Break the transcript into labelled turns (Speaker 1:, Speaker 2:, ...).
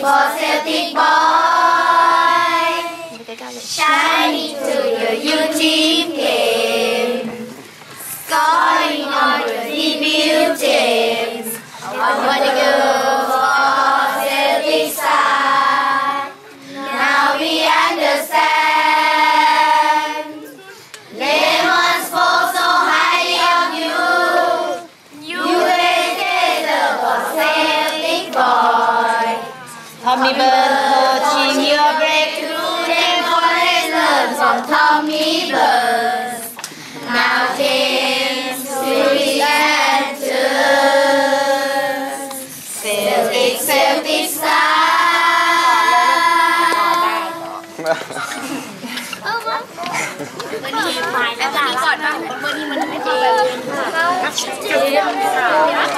Speaker 1: for Celtic boy, shining to your youth team game, scoring on your debut teams. I wanna go for Celtic side. Now we understand. Lemons fall so highly on you. You raised for Celtic boy. Tommy Burns coaching your breakthrough. Them always learn from Tommy Burns. Now James Stewie enters. Celtic style. วันนี้ก่อนบ้างวันนี้มันไม่ดีแบบเจมส์